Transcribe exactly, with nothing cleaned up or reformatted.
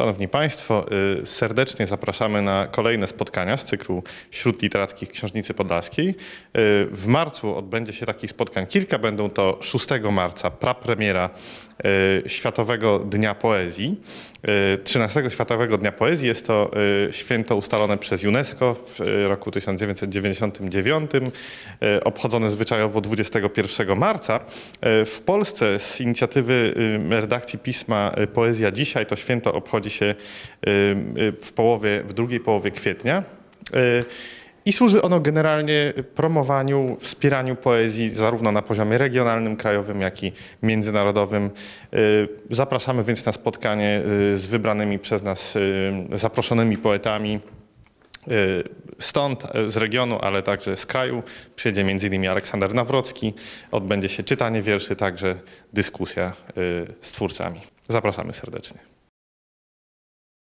Szanowni Państwo, serdecznie zapraszamy na kolejne spotkania z cyklu Śród Literackich Książnicy Podlaskiej. W marcu odbędzie się takich spotkań kilka. Będą to szóstego marca prapremiera Światowego Dnia Poezji. trzynastego Światowego Dnia Poezji jest to święto ustalone przez UNESCO w roku tysiąc dziewięćset dziewięćdziesiątym dziewiątym, obchodzone zwyczajowo dwudziestego pierwszego marca. W Polsce z inicjatywy redakcji pisma Poezja Dzisiaj to święto obchodzi się w połowie, w drugiej połowie kwietnia. I służy ono generalnie promowaniu, wspieraniu poezji zarówno na poziomie regionalnym, krajowym, jak i międzynarodowym. Zapraszamy więc na spotkanie z wybranymi przez nas zaproszonymi poetami stąd, z regionu, ale także z kraju. Przyjedzie między innymi Aleksander Nawrocki. Odbędzie się czytanie wierszy, także dyskusja z twórcami. Zapraszamy serdecznie.